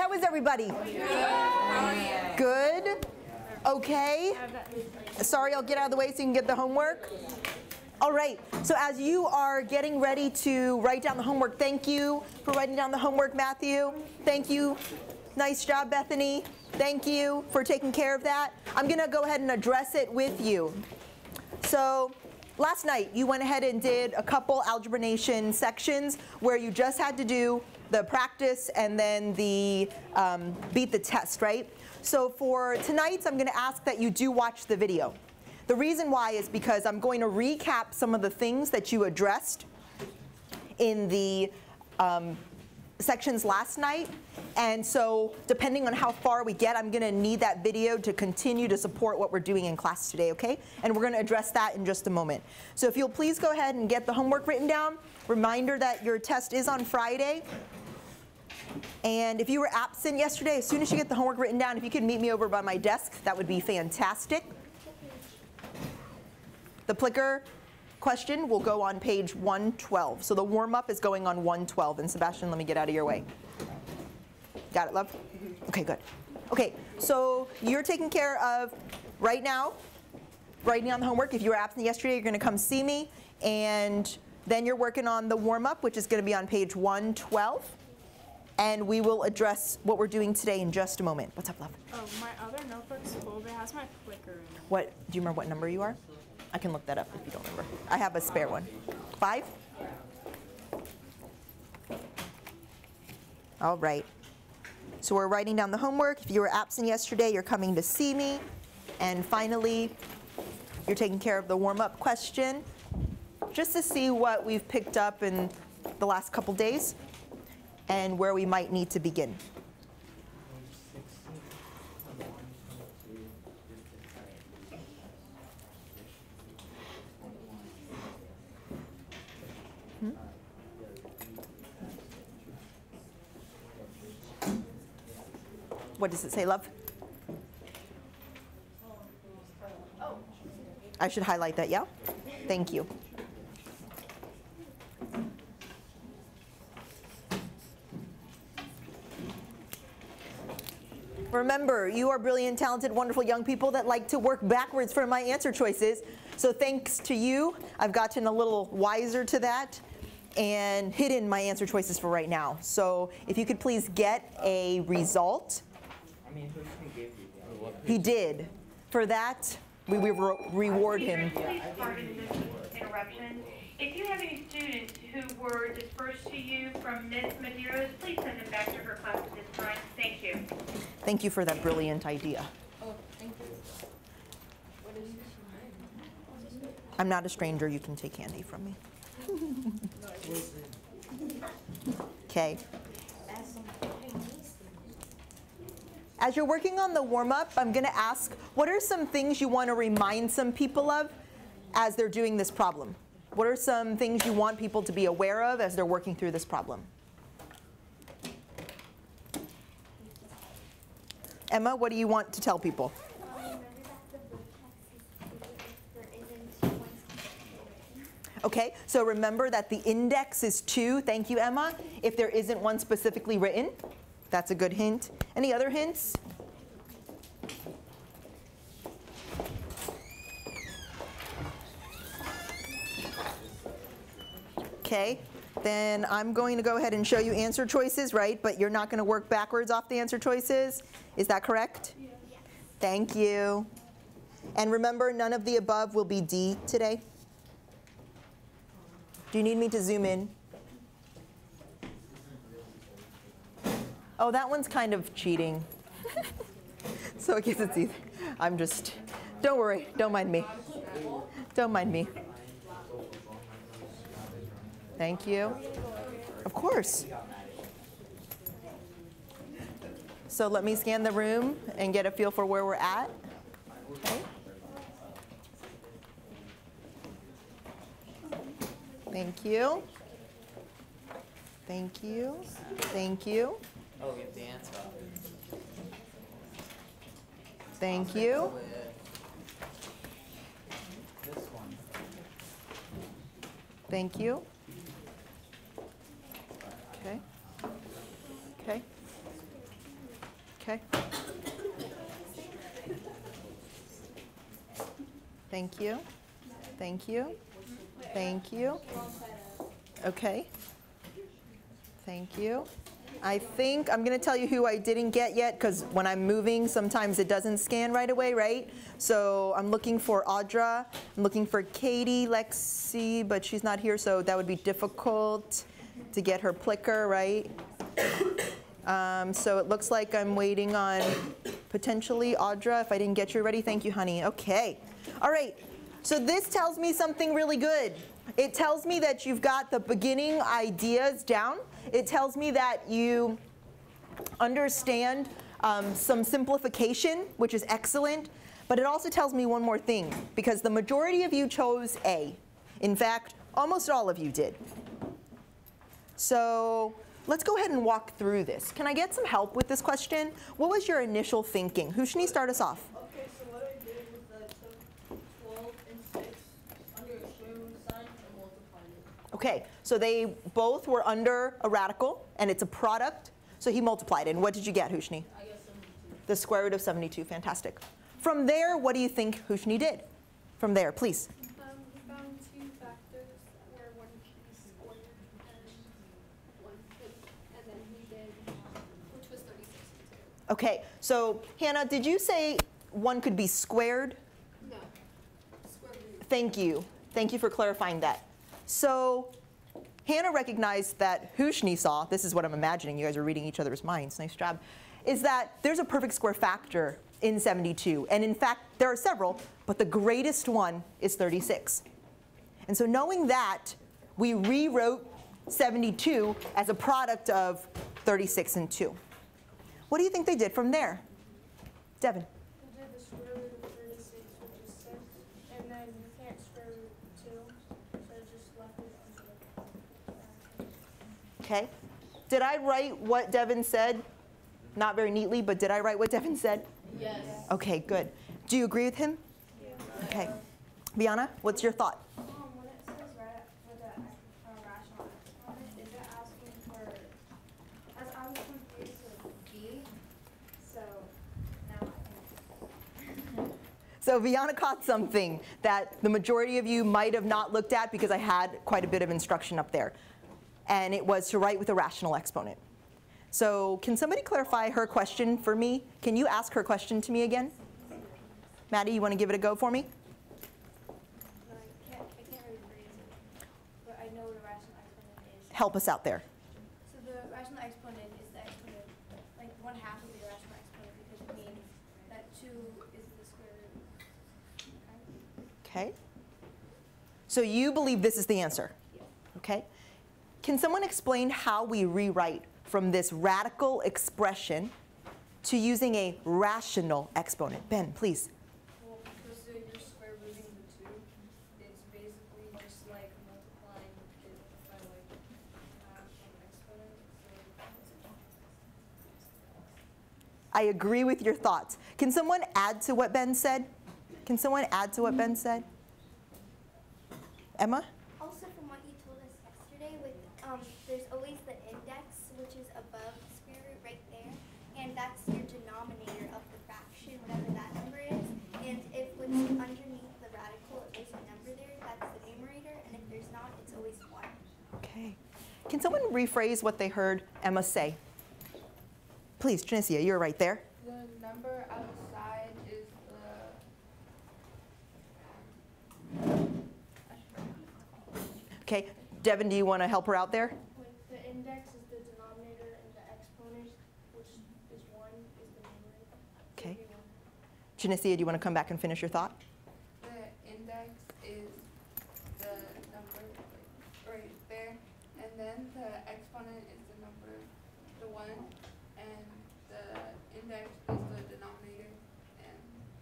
how is everybody? Good? Okay. Sorry, I'll get out of the way so you can get the homework. All right, so as you are getting ready to write down the homework, thank you for writing down the homework, Matthew. Thank you. Nice job, Bethany. Thank you for taking care of that. I'm going to go ahead and address it with you. So last night, you went ahead and did a couple Algebra Nation sections where you just had to do the practice and then the beat the test, right? So for tonight, I'm going to ask that you do watch the video. The reason why is because I'm going to recap some of the things that you addressed in the sections last night. And so depending on how far we get, I'm going to need that video to continue to support what we're doing in class today, okay? And we're going to address that in just a moment. So if you'll please go ahead and get the homework written down. Reminder that your test is on Friday. And if you were absent yesterday, as soon as you get the homework written down, if you could meet me over by my desk, that would be fantastic. The Plicker question will go on page 112. So the warm-up is going on 112. And Sebastian, let me get out of your way. Got it, love? Okay, good. Okay, so you're taking care of, right now, writing down the homework. If you were absent yesterday, you're going to come see me. And then you're working on the warm-up, which is going to be on page 112. And we will address what we're doing today in just a moment. What's up, love? Oh, my other notebook's full, but it has my Plicker in it. What, do you remember what number you are? I can look that up if you don't remember. I have a spare one. 5? All right. So we're writing down the homework. If you were absent yesterday, you're coming to see me. And finally, you're taking care of the warm-up question, just to see what we've picked up in the last couple days and where we might need to begin. What does it say, love? I should highlight that, yeah? Thank you. Remember, you are brilliant, talented, wonderful young people that like to work backwards from my answer choices. So thanks to you, I've gotten a little wiser to that and hidden my answer choices for right now. So if you could please get a result. He did. For that, we reward him. Please pardon this interruption. If you have any students who were dispersed to you from Ms. Medeiros, please send them back to her class at this time. Thank you. Thank you for that brilliant idea. Oh, thank you. What is this? I'm not a stranger. You can take candy from me. Okay. As you're working on the warm-up, I'm going to ask, what are some things you want to remind some people of as they're doing this problem? What are some things you want people to be aware of as they're working through this problem? Emma, what do you want to tell people? Okay, so remember that the index is 2. Thank you, Emma. If there isn't one specifically written, that's a good hint. Any other hints? Okay, then I'm going to go ahead and show you answer choices, right? But you're not going to work backwards off the answer choices. Is that correct? Yes. Thank you. And remember, none of the above will be D today. Do you need me to zoom in? Oh, that one's kind of cheating. So I guess it's easy. I'm just, don't worry, don't mind me. Don't mind me. Thank you. Of course. So let me scan the room and get a feel for where we're at. Okay. Thank you. Thank you. Thank you. Oh, get the answer. Thank you. This one. Thank you. Okay. Okay. Okay. Thank you. Thank you. Thank you. Okay. Thank you. I think I'm going to tell you who I didn't get yet, because when I'm moving, sometimes it doesn't scan right away, right? So I'm looking for Audra. I'm looking for Katie, Lexi, but she's not here, so that would be difficult to get her Plickr, right? So it looks like I'm waiting on potentially Audra. If I didn't get you ready, thank you, honey. Okay. All right. So this tells me something really good. It tells me that you've got the beginning ideas down. It tells me that you understand some simplification, which is excellent. But it also tells me one more thing, because the majority of you chose A. In fact, almost all of you did. So let's go ahead and walk through this. Can I get some help with this question? What was your initial thinking? Hushni, start us off. Okay, so what I did was I took 12 and 6 under a square root sign and multiplied it. Okay, so they both were under a radical, and it's a product. So he multiplied it. And what did you get, Hushni? I got 72. The square root of 72. Fantastic. From there, what do you think Hushni did? From there, please. We found two factors where one could be squared and one could, and then we did, which was 36 and 2. Okay, so Hannah, did you say one could be squared? No, square root. Thank you. Thank you for clarifying that. So Hannah recognized that Hushni saw, this is what I'm imagining, you guys are reading each other's minds, nice job, is that there's a perfect square factor in 72. And in fact, there are several, but the greatest one is 36. And so knowing that, we rewrote 72 as a product of 36 and 2. What do you think they did from there? Devin. We did the square root of 36, which is 6, and then we can't square root 2, so it just left it under the Okay. Did I write what Devin said? Not very neatly, but did I write what Devin said? Yes. Okay, good. Do you agree with him? Yeah. Okay. Biana, what's your thought? When it says right for the rational exponent, is it asking for, as I was confused with B, so now I can. So Viana caught something that the majority of you might have not looked at, because I had quite a bit of instruction up there. And it was to write with a rational exponent. So can somebody clarify her question for me? Can you ask her question to me again? Maddie, you want to give it a go for me? I can't really phrase it, but I know what a rational exponent is. Help us out there. So the rational exponent is the exponent, like 1/2 of the rational exponent, because it means that 2 is the square root. Okay. So you believe this is the answer? Yeah. Okay. Can someone explain how we rewrite from this radical expression to using a rational exponent? Ben, please. Well, because you're square rooting the 2, it's basically just like multiplying it by like half an exponent. I agree with your thoughts. Can someone add to what Ben said? Can someone add to what Ben said? Emma? Also, from what you told us yesterday, with there's always the index, which is above the square root right there, and that's your denominator of the fraction, whatever that number is. And if what's underneath the radical, if there's a number there, that's the numerator, and if there's not, it's always 1. Okay. Can someone rephrase what they heard Emma say? Please, Trinicia, you're right there. The number outside is Okay. Devin, do you want to help her out there? The index is the denominator, and the exponent, which is 1, is the numerator. Okay. Trinicia, do you want to come back and finish your thought? the index is the number right there, and then the exponent is the number, the 1, and the index is the denominator, and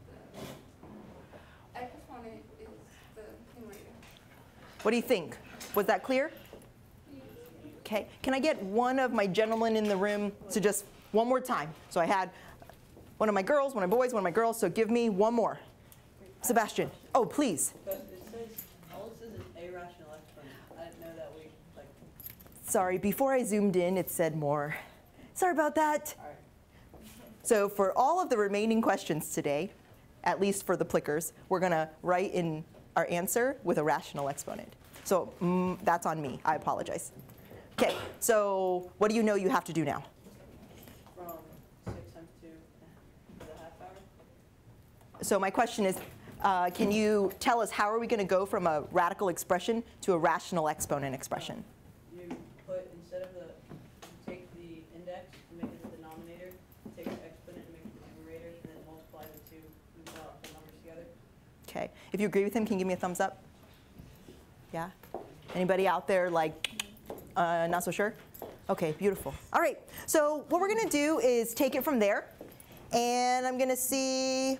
the exponent is the numerator. What do you think? Was that clear? Okay. Can I get one of my gentlemen in the room to just one more time? So I had one of my girls, one of my boys, one of my girls. So give me one more. Sebastian. Oh, please. Because it says, all it says is a rational exponent. I didn't know that we, like, Sorry, before I zoomed in, it said more. Sorry about that. all right. So for all of the remaining questions today, at least for the Plickers, we're going to write in our answer with a rational exponent. So that's on me. I apologize. Okay, so what do you know you have to do now? From 6 times 2 to the half hour. So my question is, can you tell us how are we going to go from a radical expression to a rational exponent expression? You put, instead of you take the index and make it the denominator, take the exponent and make it the numerator, and then multiply the two the numbers together. Okay, if you agree with him, can you give me a thumbs up? Yeah? Anybody out there like not so sure? Okay, beautiful. All right, so what we're going to do is take it from there, and I'm going to see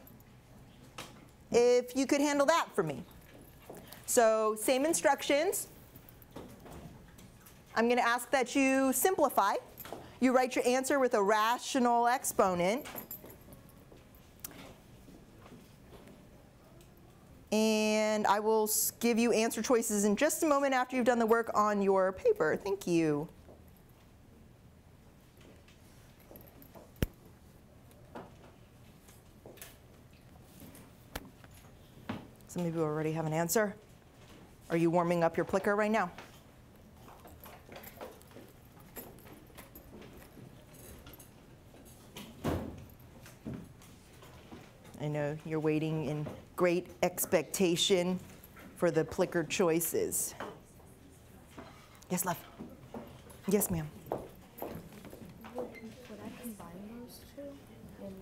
if you could handle that for me. So same instructions. I'm going to ask that you simplify. You write your answer with a rational exponent. And I will give you answer choices in just a moment after you've done the work on your paper. Thank you. Some of you already have an answer. Are you warming up your Plicker right now? I know you're waiting in great expectation for the Plicker choices. Yes, love. Yes, ma'am. Would I combine those two in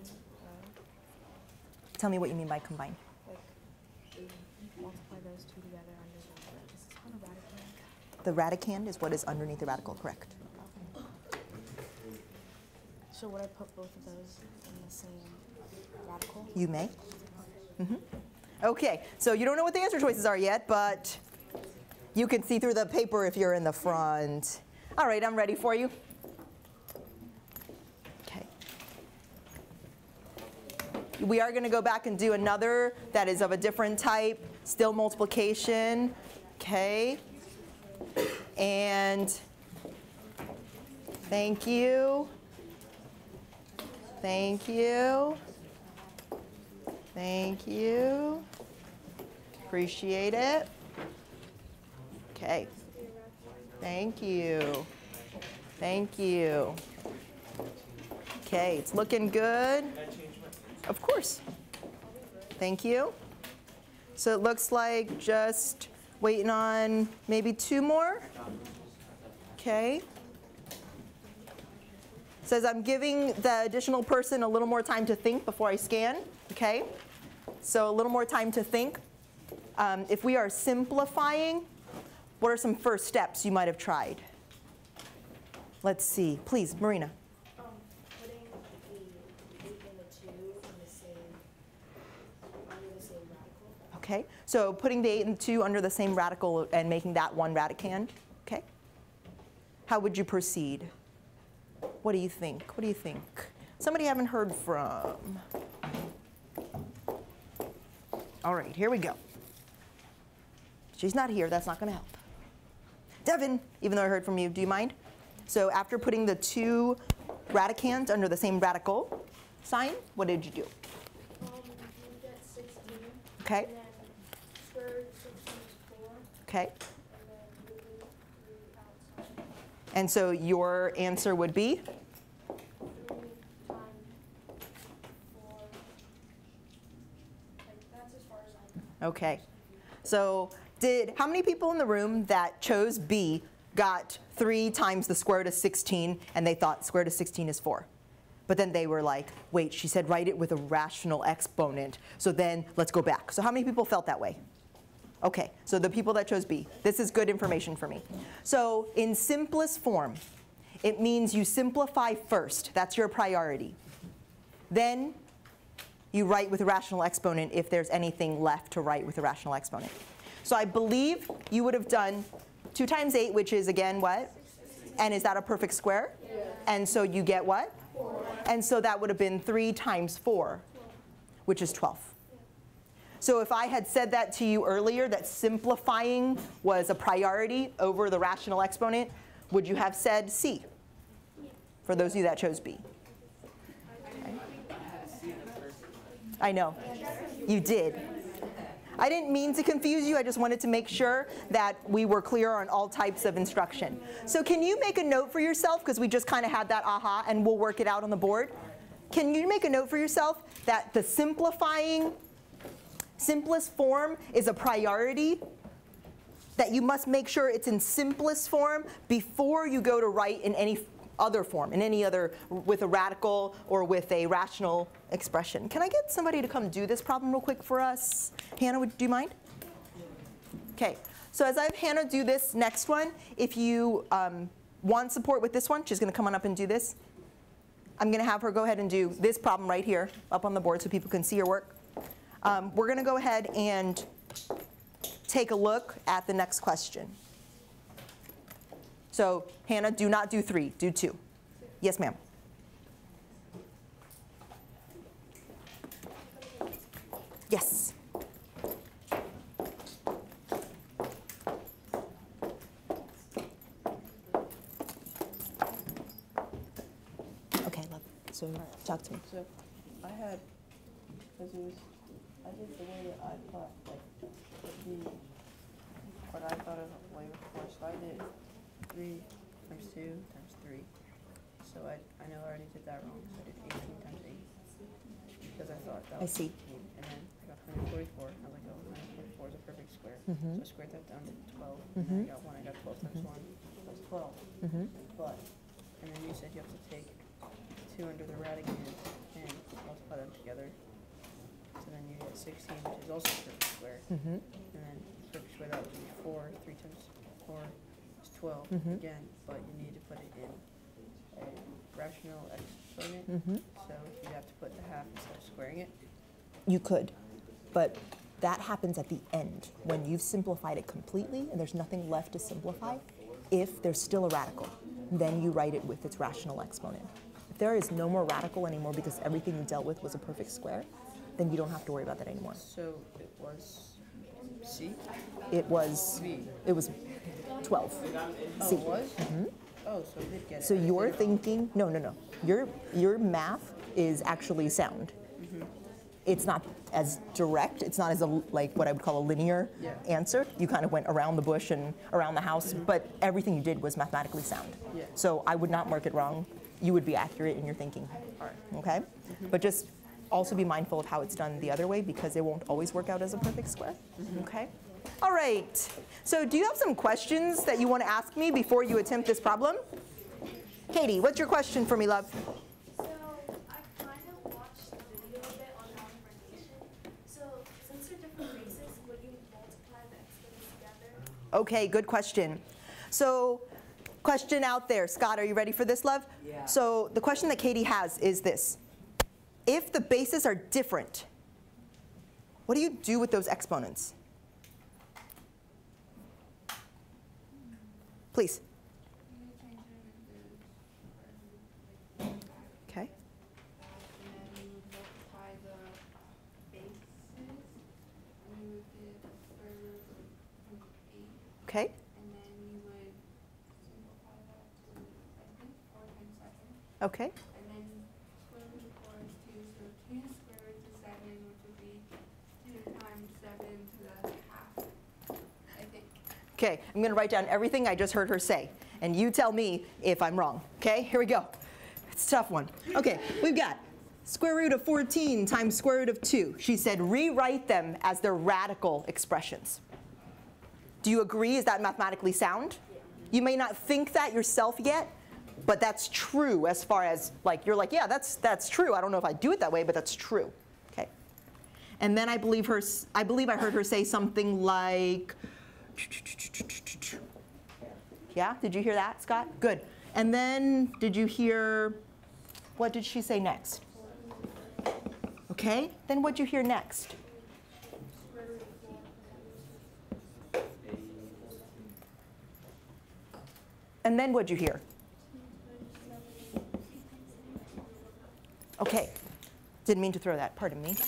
Tell me what you mean by combine. like multiply those two together under the is this one a radicand? The radicand is what is underneath the radical, correct? So would I put both of those in the same radical? You may. Okay, so you don't know what the answer choices are yet, but you can see through the paper if you're in the front. All right, I'm ready for you. Okay. We are going to go back and do another that is of a different type, still multiplication. Okay. And thank you. Thank you. Thank you. Appreciate it. Okay. Thank you. Thank you. Okay, it's looking good. Of course. Thank you. So it looks like just waiting on maybe 2 more. Okay. Says I'm giving the additional person a little more time to think before I scan. Okay. So a little more time to think. If we are simplifying, what are some first steps you might have tried? Let's see. Please, Marina. Putting the 8 and the 2 under the same radical. Okay. So putting the 8 and the 2 under the same radical and making that one radicand. Okay. How would you proceed? What do you think? What do you think? Somebody I haven't heard from. All right, here we go. She's not here. That's not going to help. Devin, even though I heard from you, do you mind? So after putting the 2 radicands under the same radical sign, what did you do? You get 16. Okay. And then square root of 16 is 4. Okay. And then you leave 3 outside. And so your answer would be? 3 times 4. Like, that's as far as I know. Okay. So how many people in the room that chose B got 3 times the square root of 16 and they thought square root of 16 is 4? But then they were like, wait, she said write it with a rational exponent. So then let's go back. So how many people felt that way? Okay, so the people that chose B. This is good information for me. So in simplest form, it means you simplify first. That's your priority. Then you write with a rational exponent if there's anything left to write with a rational exponent. So I believe you would have done 2 times 8, which is again what? And is that a perfect square? Yeah. And so you get what? 4. And so that would have been 3 times 4, which is 12. So if I had said that to you earlier, that simplifying was a priority over the rational exponent, would you have said C? For those of you that chose B. I I know. You did. I didn't mean to confuse you. I just wanted to make sure that we were clear on all types of instruction. So can you make a note for yourself, because we just kind of had that aha, and we'll work it out on the board. Can you make a note for yourself that the simplest form is a priority, that you must make sure it's in simplest form before you go to write in any other form, in any other, with a radical or with a rational expression. Can I get somebody to come do this problem real quick for us? Hannah, do you mind? Okay, so as I have Hannah do this next one, if you want support with this one, she's going to come on up and do this. I'm going to have her go ahead and do this problem right here up on the board so people can see her work. We're going to go ahead and take a look at the next question. So Hannah, do not do 3, do 2. Yes, ma'am. Yes. Okay, love. So talk to me. So I had, because it was, I did the way that I thought, like, what I thought of way before. So I did 3 times 2 times 3. So I know I already did that wrong. So I did 18 times 8. Because I thought that was 18. And then I got 144. I was like, oh, 144 is a perfect square. So I squared that down to 12. And then I got 1. I got 12 times 1. That's 12. But, and then you said you have to take 2 under the radicand and multiply them together. So then you get 16, which is also a perfect square. And then perfect square, that would be 4. 3 times 4 is 12 again, but you need to put it in a rational exponent. So you have to put the half instead of squaring it. You could, but that happens at the end when you've simplified it completely and there's nothing left to simplify. If there's still a radical, then you write it with its rational exponent. If there is no more radical anymore because everything you dealt with was a perfect square, then you don't have to worry about that anymore. So it was C? It was B. It was 12. Oh, C. it was? Oh, so I did get it. So you're thinking, no. Your math is actually sound. It's not as direct. It's not as like what I would call a linear answer. You kind of went around the bush and around the house, but everything you did was mathematically sound. So I would not mark it wrong. You would be accurate in your thinking. Okay? But just also be mindful of how it's done the other way, because it won't always work out as a perfect square. Okay? All right. So do you have some questions that you want to ask me before you attempt this problem? Katie, what's your question for me, love? So I kind of watched the video a bit on multiplication. So since they're different bases, would you multiply the exponents together? Okay, good question. So question out there. Scott, are you ready for this, love? Yeah. So the question that Katie has is this. If the bases are different, what do you do with those exponents? Please. Okay. And then you would multiply the bases, and you would get square root of 8. Okay. And then you would simplify that to, I think, 4 times 7. Okay. And then square root of 4 is 2, so 2 square root of 7, which would be 2 times 7 to the half, I think. Okay, I'm going to write down everything I just heard her say, and you tell me if I'm wrong. Okay, here we go. It's a tough one. Okay, we've got square root of 14 times square root of 2. She said rewrite them as their radical expressions. Do you agree? Is that mathematically sound? You may not think that yourself yet, but that's true as far as, like, you're like, yeah, that's true. I don't know if I do it that way, but that's true. Okay. And then I believe I heard her say something like, yeah, did you hear that, Scott? Good. And then did you hear, what did she say next? Okay, then what'd you hear next? And then what'd you hear? Okay, didn't mean to throw that, pardon me.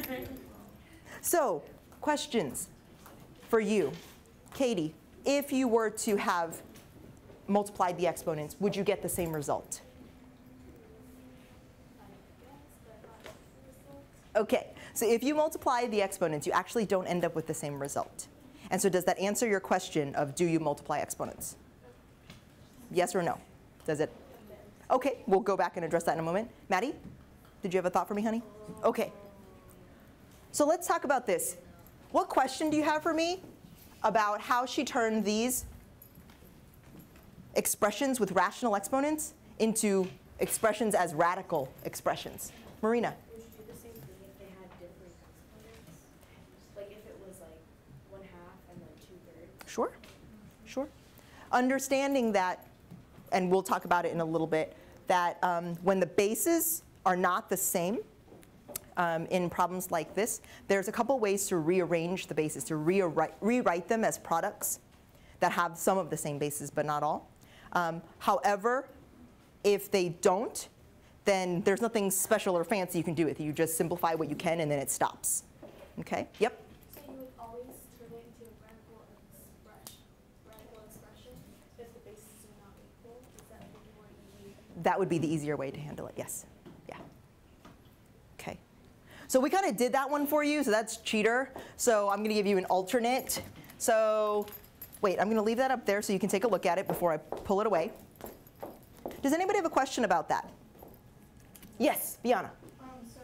So, questions for you. Katie, if you were to have multiplied the exponents, would you get the same result? Okay, so if you multiply the exponents, you actually don't end up with the same result. And so does that answer your question of do you multiply exponents? Yes or no? Does it? Okay, we'll go back and address that in a moment. Maddie, did you have a thought for me, honey? Okay. So let's talk about this. What question do you have for me about how she turned these expressions with rational exponents into expressions as radical expressions? Marina? Would you do the same thing if they had different exponents? Like if it was like 1/2 and then 2/3? Sure, sure. Understanding that, and we'll talk about it in a little bit, that when the bases are not the same in problems like this, there's a couple ways to rearrange the bases, to rewrite them as products that have some of the same bases but not all. However, if they don't, then there's nothing special or fancy you can do with it. You just simplify what you can and then it stops. Okay? Yep? So you would always turn it into a radical expression if the bases are not equal? Is that more easy? That would be the easier way to handle it, yes. Yeah. Okay. So we kind of did that one for you, so that's cheater. So I'm going to give you an alternate. So wait, I'm going to leave that up there so you can take a look at it before I pull it away. Does anybody have a question about that? Yes, Biana. So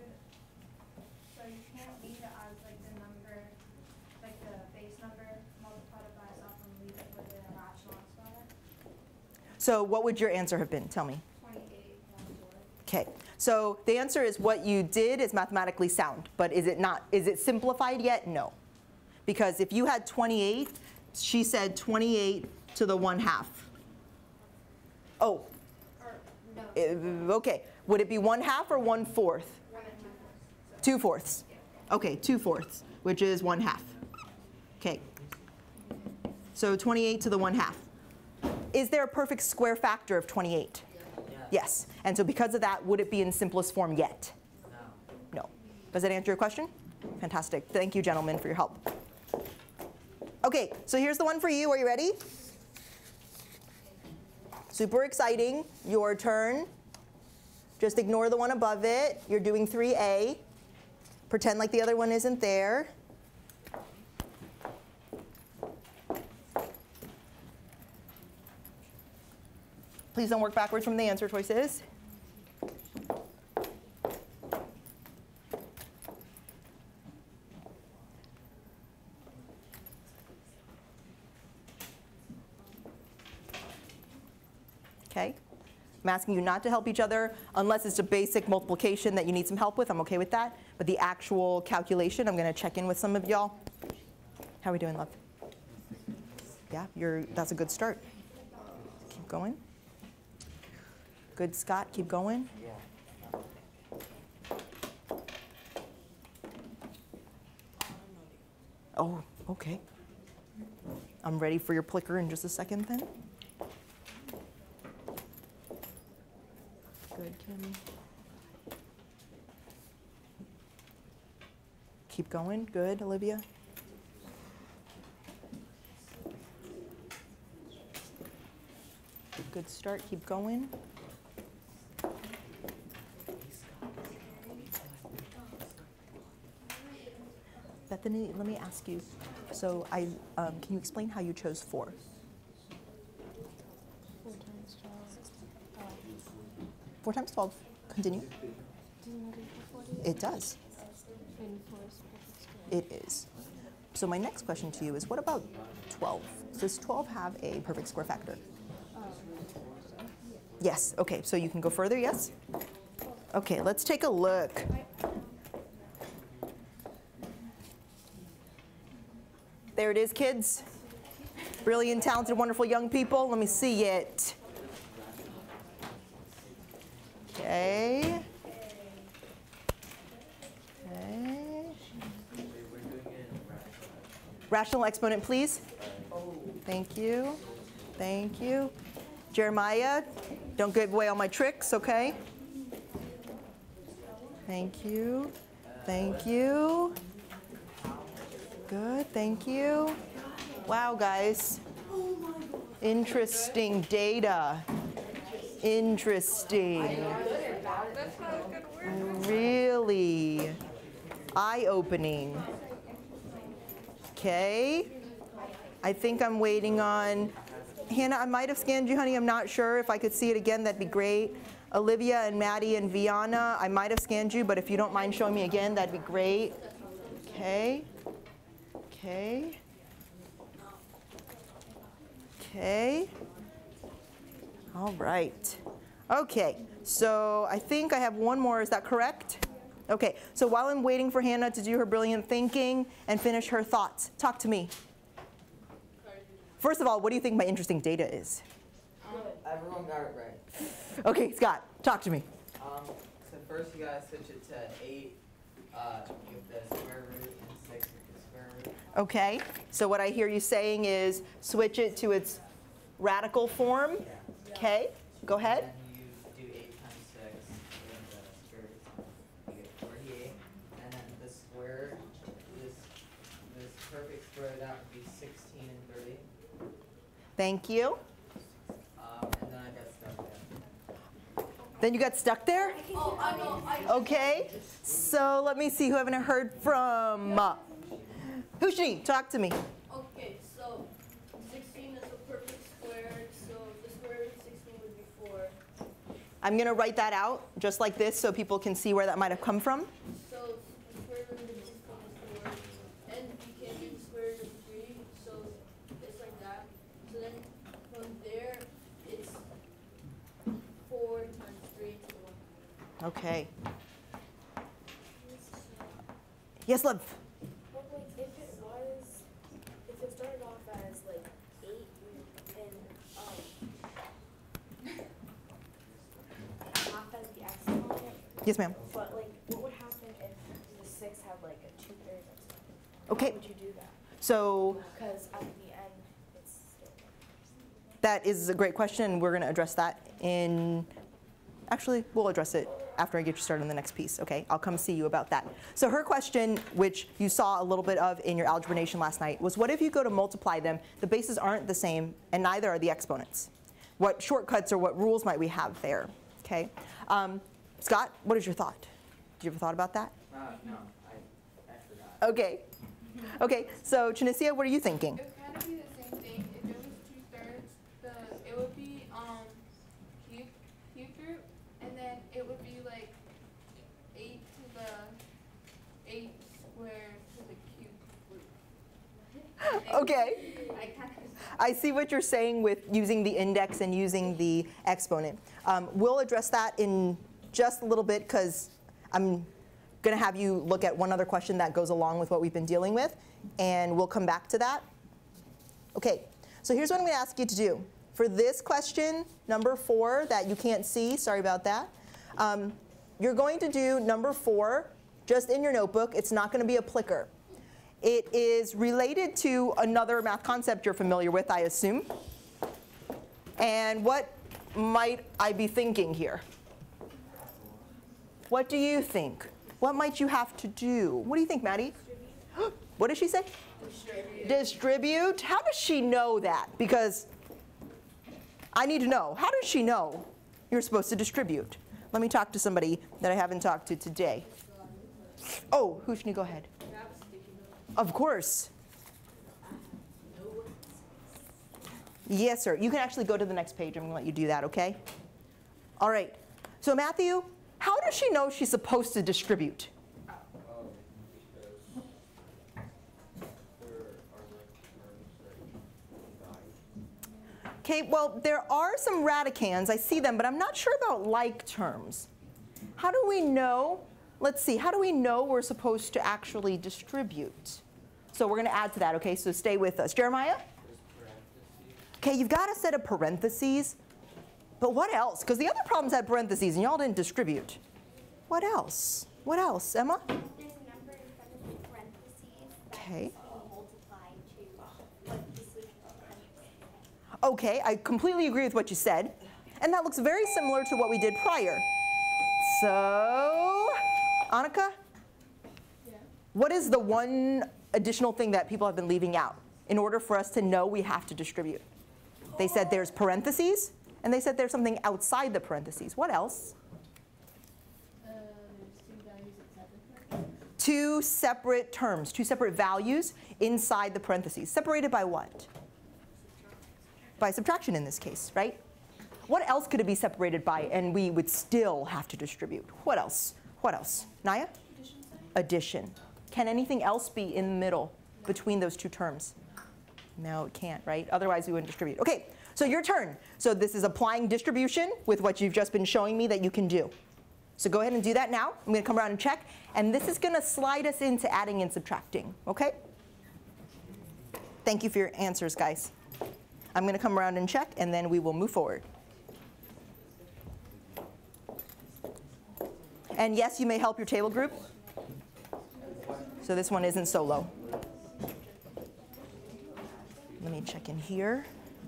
you can't leave it as like the number, like the base number multiplied by itself and leave it with a rational exponent? So what would your answer have been? Tell me. 28, 1/4. Okay. So the answer is what you did is mathematically sound, but is it not? Is it simplified yet? No. Because if you had 28, she said 28 to the 1/2. Oh. Or no. Okay. Would it be 1/2 or 1/4? 2/4. Okay, 2/4, which is 1/2. Okay. So 28 to the 1/2. Is there a perfect square factor of 28? Yes. And so because of that, would it be in simplest form yet? No. Does that answer your question? Fantastic. Thank you, gentlemen, for your help. Okay, so here's the one for you. Are you ready? Super exciting. Your turn. Just ignore the one above it. You're doing 3A. Pretend like the other one isn't there. Please don't work backwards from the answer choices. Okay. I'm asking you not to help each other unless it's a basic multiplication that you need some help with. I'm okay with that. But the actual calculation, I'm going to check in with some of y'all. How are we doing, love? Yeah, that's a good start. Keep going. Good, Scott. Keep going. Oh, okay. I'm ready for your clicker in just a second then. Good, Kim. Keep going. Good, Olivia. Good start. Keep going. Bethany, let me ask you. So can you explain how you chose 4? 4 times 12. 4 times 12. Continue. Doesn't it equal 40? It does. And 4 is perfect square. It is. So my next question to you is, what about 12? Does 12 have a perfect square factor? Yes. Okay. So you can go further. Yes. Okay. Let's take a look. There it is, kids. Brilliant, talented, wonderful young people. Let me see it. Okay. Okay. Rational exponent, please. Thank you. Thank you. Jeremiah, don't give away all my tricks, okay? Thank you. Thank you. Good, thank you. Wow, guys. Interesting data. Interesting. That's not a good word. Really really eye-opening. Okay. I think I'm waiting on Hannah. I might have scanned you, honey. I'm not sure. If I could see it again, that'd be great. Olivia and Maddie and Viana, I might have scanned you, but if you don't mind showing me again, that'd be great. Okay. Okay. Okay. All right. Okay. So I think I have one more. Is that correct? Okay. So while I'm waiting for Hannah to do her brilliant thinking and finish her thoughts, talk to me. First of all, what do you think my interesting data is? Everyone got it right. Okay, Scott, talk to me. So first you gotta switch it to 8 with the square root and 6 with the square root. Okay, so what I hear you saying is switch it to its radical form. Okay, go ahead. And then you do 8 times 6 with the square root. You get 48. And then the square, this perfect square, that would be 16 and 30. Thank you. And then I got stuck there. Then you got stuck there? Oh, I know. Okay, so let me see who I haven't heard from. Hushni, talk to me. Okay, so 16 is a perfect square, so the square root of 16 would be 4. I'm going to write that out just like this so people can see where that might have come from. So the square root of 16 is 4, and you can do the square root of 3, so it's like that. So then from there, it's 4 times 3 to the 1. Okay. Yes, love. But like if it started off as like 8 and half as the exponent, Yes, ma'am. but like what would happen if the 6 had like a 2/3 exponent? Okay. How would you do that? So Because at the end it's still that is a great question, and we're going to address that in, actually, we'll address it after I get you started on the next piece, okay? I'll come see you about that. So her question, which you saw a little bit of in your Algebra Nation last night, was what if you go to multiply them, the bases aren't the same, and neither are the exponents? What shortcuts or what rules might we have there, okay? Scott, what is your thought? Did you ever thought about that? No, I forgot. Okay. Okay, so Tunisia, what are you thinking? It would kind of be the same thing. If it was 2/3, it would be cube root, and then it would be like 8 to the 8 squared to the cube root. Okay. I see what you're saying with using the index and using the exponent. We'll address that in just a little bit because I'm going to have you look at one other question that goes along with what we've been dealing with, and we'll come back to that. Okay, so here's what I'm going to ask you to do. For this question, number 4, that you can't see, sorry about that, you're going to do number 4 just in your notebook. It's not going to be a plicker. It is related to another math concept you're familiar with, I assume. And what might I be thinking here? What do you think? What might you have to do? What do you think, Maddie? What did she say? Distribute. Distribute? How does she know that? Because I need to know. How does she know you're supposed to distribute? Let me talk to somebody that I haven't talked to today. Oh, Hushni, go ahead. Of course. Yes, sir. You can actually go to the next page. I'm going to let you do that, okay? All right. So Matthew, how does she know she's supposed to distribute? Okay, well, there are some radicands. I see them, but I'm not sure about like terms. How do we know? Let's see. How do we know we're supposed to actually distribute? So we're going to add to that, okay? So stay with us. Jeremiah? Okay, you've got a set of parentheses. But what else? Because the other problems had parentheses, and y'all didn't distribute. What else? What else? Emma? There's a number in front of the parentheses that's Okay. being multiplied to what the solution of the parentheses. Okay, I completely agree with what you said. And that looks very similar to what we did prior. So, Annika? Yeah. What is the one additional thing that people have been leaving out in order for us to know we have to distribute? They said there's parentheses, and they said there's something outside the parentheses. What else? There's 2 diagonals. Two separate terms, two separate values inside the parentheses. Separated by what? By subtraction in this case, right? What else could it be separated by and we would still have to distribute? What else? What else? Naya? Addition. Can anything else be in the middle between those two terms? No, it can't, right? Otherwise we wouldn't distribute. Okay, so your turn. So this is applying distribution with what you've just been showing me that you can do. So go ahead and do that now. I'm going to come around and check. And this is going to slide us into adding and subtracting, okay? Thank you for your answers, guys. I'm going to come around and check, and then we will move forward. And yes, you may help your table group. So this one isn't solo. Let me check in here.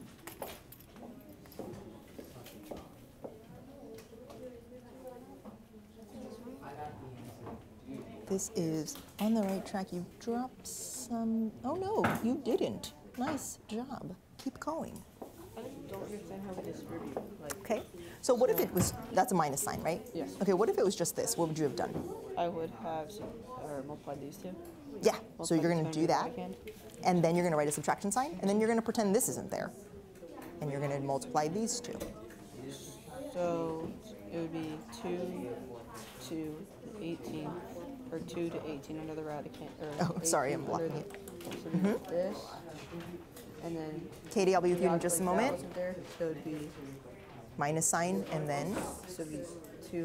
This is on the right track. You dropped some. Oh no, you didn't. Nice job. Keep going. I don't understand how we distribute. Like, Okay. So what if it was, that's a minus sign, right? Yes. Okay, what if it was just this? What would you have done? I would have multiplied these two. Yeah, so you're going to Multiply do this that, right hand. and then you're going to write a subtraction sign, and then you're going to pretend this isn't there. And you're going to multiply these two. So it would be 2 to 18, or 2 to 18 under the radicand. Oh, sorry, I'm blocking it. So we do this, and then Katie, I'll be with you in just a moment. There, so it would be, Minus sign, and then so it'd be 2,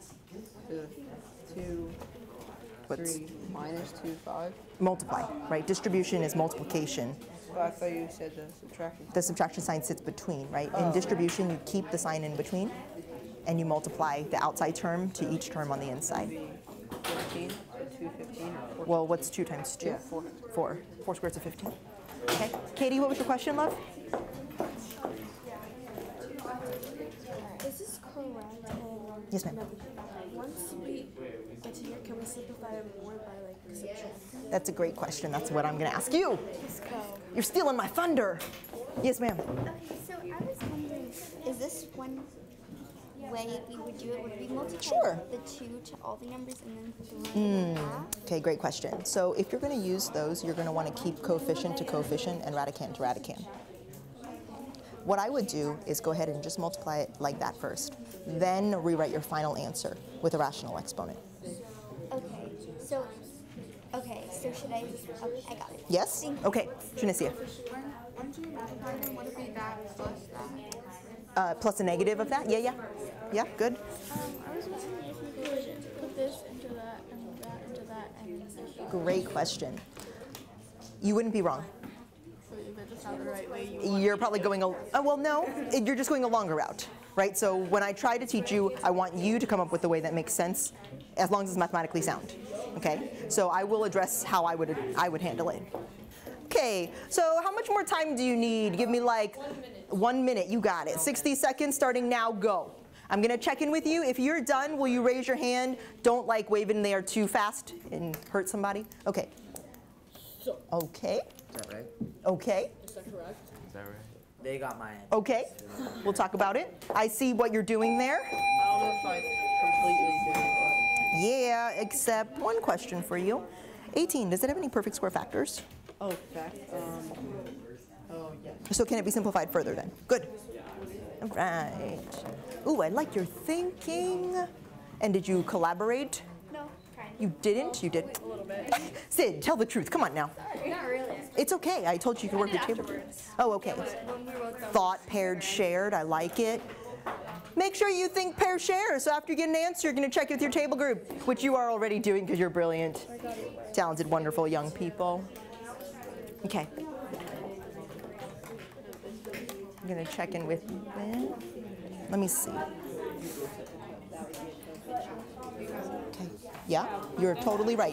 2, what's 3, minus 2, 5. multiply, right? Distribution is multiplication. But I thought you said the subtraction. The subtraction sign sits between, right? Oh. In distribution, you keep the sign in between, and you multiply the outside term to each term on the inside. 15, or 2, 15, or 4. Well, what's 2 times 2? Yeah, 4. 4. 4 squares of 15. Okay. Katie, what was your question, love? Is this correct? Yes, ma'am. Once we get to here, can we simplify it more by like subtraction? That's a great question. That's what I'm going to ask you. Let's go. You're stealing my thunder. Yes, ma'am. Okay, so I was wondering, is this one way we would do it? Would we multiply Sure. the 2 to all the numbers and then 3 half? Okay, great question. So if you're going to use those, you're going to want to keep coefficient to coefficient and radicand to radicand. What I would do is go ahead and just multiply it like that first. Then rewrite your final answer with a rational exponent. Okay, so should I just, okay, I got it. Yes? Thank you. Okay, Janicia. Once you multiply them, would it be that plus that? Plus a negative of that? Yeah, yeah. Yeah, good. I was wondering if we could put this into that and that into that and Great question. You wouldn't be wrong. so if it's just not the right way you You're probably going, well, no, you're just going a longer route, right? So when I try to teach you, I want you to come up with a way that makes sense, as long as it's mathematically sound, okay? So I will address how I would handle it. Okay, so how much more time do you need? Give me like 1 minute, you got it. 60 seconds starting now, go. I'm gonna check in with you. If you're done, will you raise your hand? Don't like wave in there too fast and hurt somebody. Okay. Okay. Is that right? Okay. Is that correct? Is that right? They got my answer. Okay. We'll talk about it. I see what you're doing there. I don't know if I completely did it. Yeah, except one question for you. 18, does it have any perfect square factors? Oh, fact. Oh, yes. So can it be simplified further then? Good. All right. Ooh, I like your thinking. And did you collaborate? No, kind You didn't? You did. a little bit. Sid, tell the truth. Come on now. Not really. It's okay. I told you you could work your table. Oh, okay. When we wrote them. Thought paired shared. I like it. Make sure you think pair share. So after you get an answer, you're going to check it with your table group, which you are already doing because you're brilliant, talented, wonderful young people. Okay. I'm going to check in with Ben. Let me see. Okay. Yeah, you're totally right.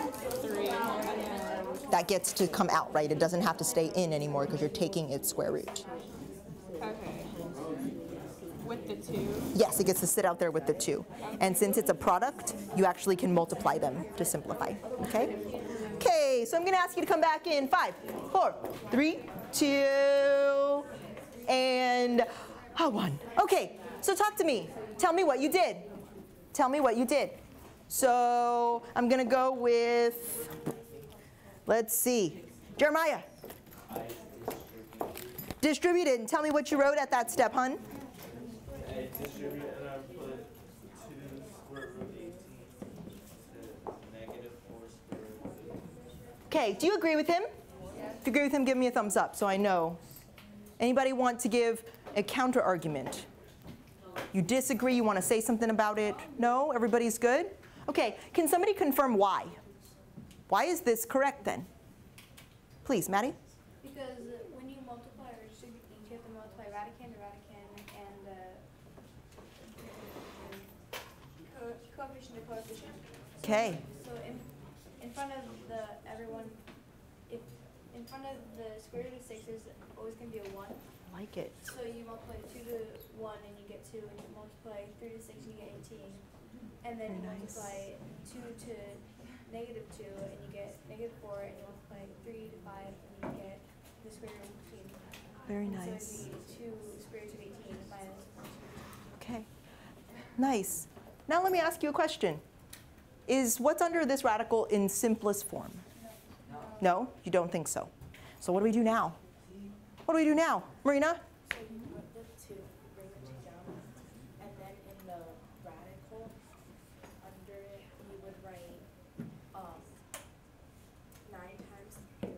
That gets to come out, right? It doesn't have to stay in anymore because you're taking its square root. Okay. With the 2. Yes, it gets to sit out there with the 2. And since it's a product, you actually can multiply them to simplify, okay? Okay, so I'm gonna ask you to come back in 5, 4, 3, 2, and 1. Okay, so talk to me. Tell me what you did. Tell me what you did. So I'm going to go with, let's see, Jeremiah. Distributed. And tell me what you wrote at that step, hun. I distribute and I put 2 square root of 18 to negative 4 square root of 18. Okay, do you agree with him? If you agree with him, give me a thumbs up so I know. Anybody want to give a counter argument? You disagree, you want to say something about it? No? Everybody's good? Okay, can somebody confirm why? Why is this correct then? Please, Maddie? Because when you multiply or distribute things, you have to multiply radicand to radicand and coefficient to coefficient. Okay. So in front of the everyone, if in front of the square root of 6, there's always going to be a 1. I like it. So you multiply 2 to 1 and you get 2, and you multiply 3 to 6 and you get 18. And then you multiply 2 to negative 2 and you get negative 4, and you multiply 3 to 5 and you get the square root of 18. Very So nice. it'd be 2 square root of 18 minus 4 square root. Okay. Nice. Now let me ask you a question. Is what's under this radical in simplest form? No, you don't think so. So what do we do now? What do we do now? Marina? So you put the 2, bring the 2 down, and then in the radical, under it, you would write 9 times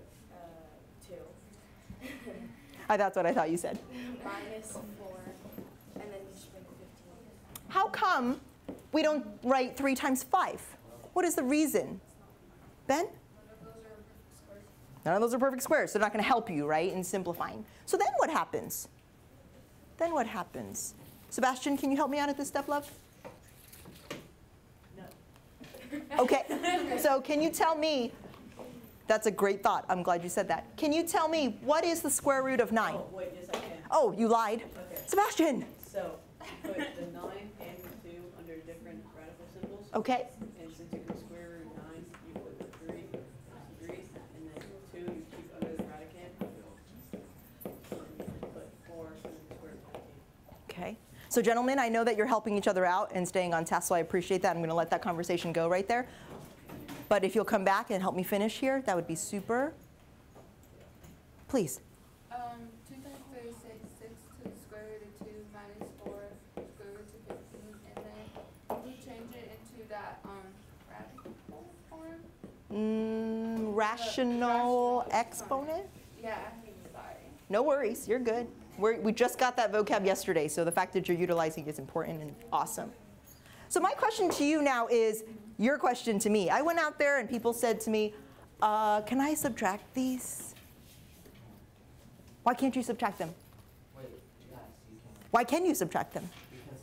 2. That's what I thought you said. Minus 4, and then you just bring 15. How come we don't write 3 times 5? What is the reason? Ben? None of those are perfect squares, so they're not going to help you, right, in simplifying. So then what happens? Then what happens? Sebastian, can you help me out at this step, love? No. Okay, so can you tell me, that's a great thought, I'm glad you said that. Can you tell me, what is the square root of 9? Oh, wait, yes I can. Oh, you lied. Okay. Sebastian. So, put the 9 and the 2 under different radical symbols. Okay. And since you can square root 9, you put the 3, and then 2 you keep under the radicand. And you put 4 under the square root of 18. Okay. So gentlemen, I know that you're helping each other out and staying on task, so I appreciate that. I'm going to let that conversation go right there. But if you'll come back and help me finish here, that would be super. Please. 2 times 36, 6 to the square root of 2 minus 4 square root of 15, and then you change it into that radical form? Rational exponent? Yeah, sorry. No worries, you're good. We just got that vocab yesterday, so the fact that you're utilizing it is important and awesome. So my question to you now is your question to me. I went out there and people said to me, can I subtract these? Why can't you subtract them? Wait, yes, you can. Why can you subtract them? Because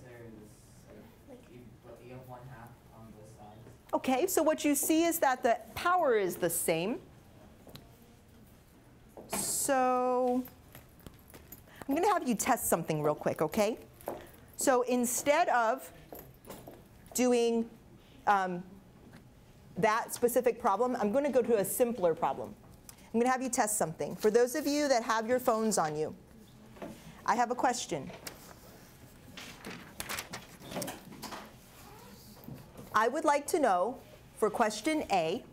you have 1/2 on both sides. Okay, so what you see is that the power is the same. So I'm going to have you test something real quick, okay? So instead of doing that specific problem, I'm going to go to a simpler problem. I'm going to have you test something. For those of you that have your phones on you, I have a question. I would like to know, for question A,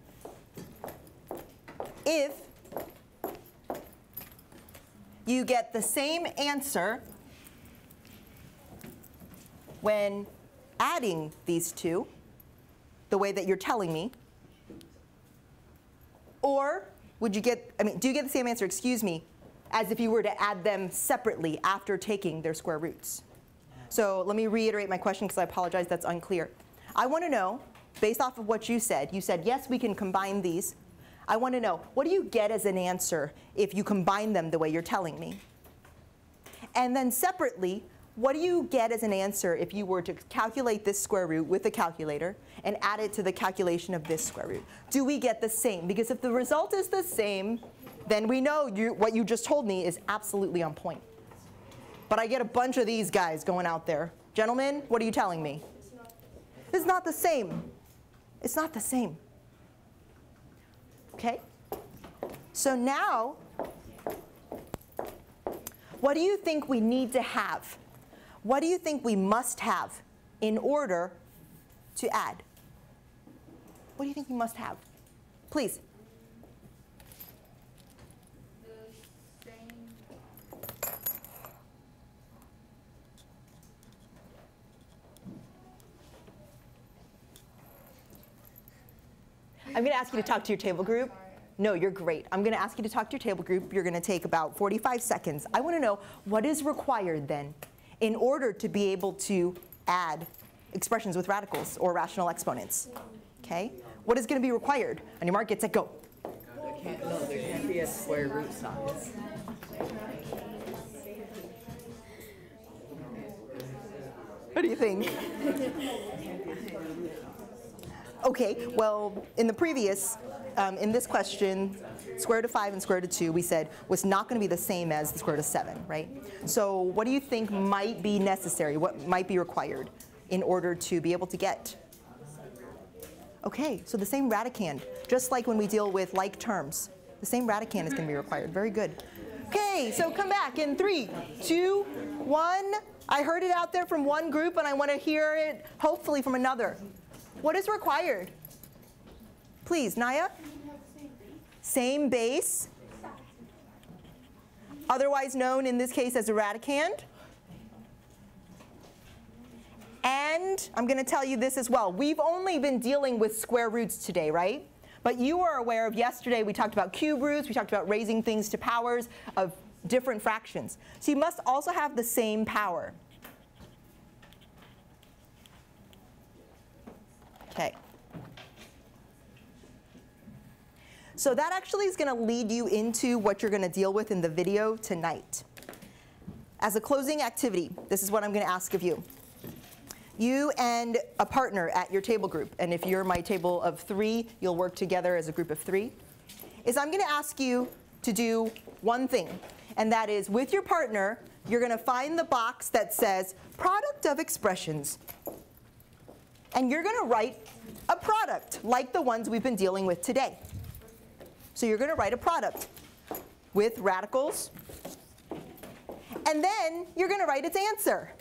if you get the same answer when adding these two, the way that you're telling me, or would you get, do you get the same answer, excuse me, as if you were to add them separately after taking their square roots? So let me reiterate my question because I apologize that's unclear. I want to know, based off of what you said, yes, we can combine these. I want to know, what do you get as an answer if you combine them the way you're telling me? And then separately, what do you get as an answer if you were to calculate this square root with a calculator and add it to the calculation of this square root? Do we get the same? Because if the result is the same, then we know what you just told me is absolutely on point. But I get a bunch of these guys going out there. Gentlemen, what are you telling me? It's not the same. It's not the same. Okay? So now, what do you think we need to have? What do you think we must have in order to add? What do you think we must have? Please. The same. I'm going to ask you to talk to your table group. No, you're great. I'm going to ask you to talk to your table group. You're going to take about 45 seconds. I want to know what is required then in order to be able to add expressions with radicals or rational exponents. Okay? What is going to be required? On your mark, get set, go. There can't be a square root sign. What do you think? Okay, well, in the previous, in this question, square root of 5 and square root of 2, we said was not going to be the same as the square root of 7, right? So what do you think might be necessary, what might be required in order to be able to get? Okay, so the same radicand, just like when we deal with like terms, the same radicand is going to be required. Very good. Okay, so come back in 3, 2, 1. I heard it out there from one group, and I want to hear it, hopefully, from another. What is required? Please, Naya? Same base. Otherwise known in this case as a radicand. And I'm going to tell you this as well. We've only been dealing with square roots today, right? But you are aware of yesterday we talked about cube roots, we talked about raising things to powers of different fractions. So you must also have the same power. Okay. So that actually is going to lead you into what you're going to deal with in the video tonight. As a closing activity, this is what I'm going to ask of you. You and a partner at your table group, and if you're my table of 3, you'll work together as a group of 3, is I'm going to ask you to do one thing, and that is with your partner, you're going to find the box that says product of expressions. And you're going to write a product like the ones we've been dealing with today. So you're going to write a product with radicals. And then you're going to write its answer.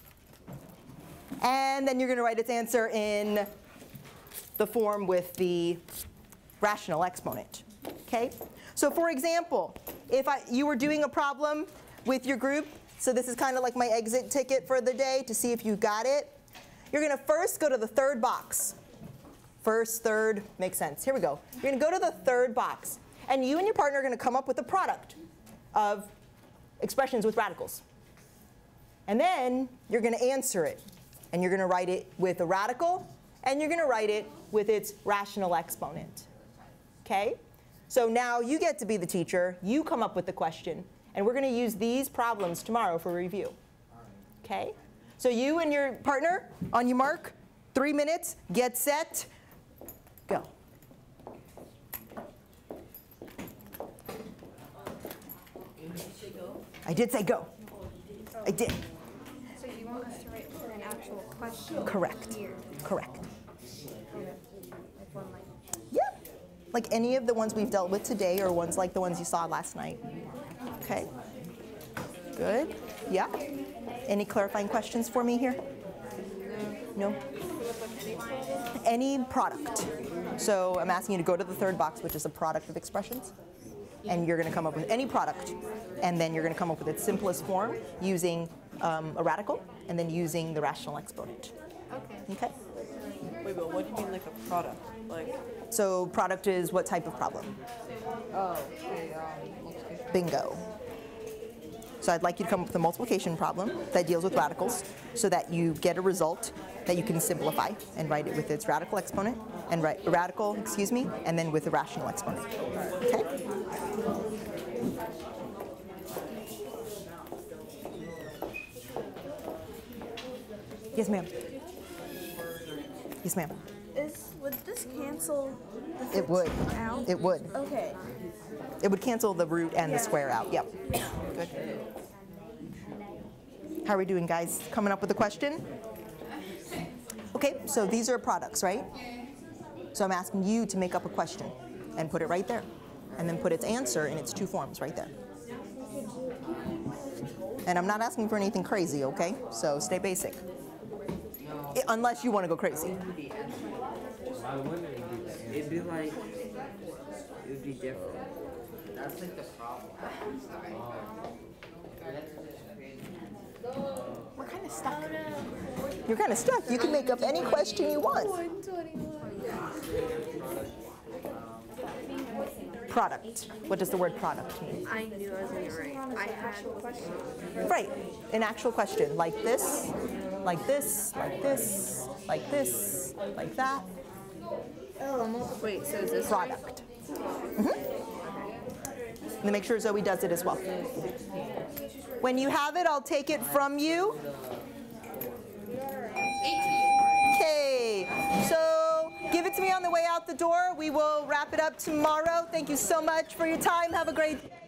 And then you're going to write its answer in the form with the rational exponent. Okay? So for example, if you were doing a problem with your group, so this is kind of like my exit ticket for the day to see if you got it. You're going to first go to the third box. First, third, makes sense. Here we go. You're going to go to the third box. And you and your partner are going to come up with a product of expressions with radicals. And then you're going to answer it. And you're going to write it with a radical. And you're going to write it with its rational exponent. Okay? So now you get to be the teacher. You come up with the question. And we're going to use these problems tomorrow for review. Okay? So you and your partner, on your mark, 3 minutes, get set, go. I did say go. I did. So you want us to write an actual question? Correct. Here. Correct. Like one line. Yeah. Like any of the ones we've dealt with today or ones like the ones you saw last night. Okay. Good. Yeah. Any clarifying questions for me here? No? Any product. So I'm asking you to go to the third box, which is a product of expressions. And you're going to come up with any product. And then you're going to come up with its simplest form using a radical and then using the rational exponent. Okay? Wait, but what do you mean like a product? Like, So product is what type of problem? oh, okay, multiplication. Bingo. So I'd like you to come up with a multiplication problem that deals with radicals so that you get a result that you can simplify and write it with its radical exponent and write radical, and then with a rational exponent. Okay? Yes, ma'am. Yes, ma'am. Would this cancel the It would. out? It would. Okay. It would cancel the root and the square out. Yep. Good. How are we doing, guys? Coming up with a question? Okay, so these are products, right? So I'm asking you to make up a question and put it right there. And then put its answer in its 2 forms right there. And I'm not asking for anything crazy, okay? So stay basic. Unless you want to go crazy. Why wouldn't it be that? it'd be like, it would be different. That's like the problem. We're kind of stuck. You're kind of stuck. You can make up any question you want. Product. What does the word product mean? I knew I was going to get right. I had a question. Right, an actual question, like this, like this, like this, like this, like that. Wait, so is this Product. And make sure Zoe does it as well. When you have it, I'll take it from you. Okay, so give it to me on the way out the door. We will wrap it up tomorrow. Thank you so much for your time. Have a great day.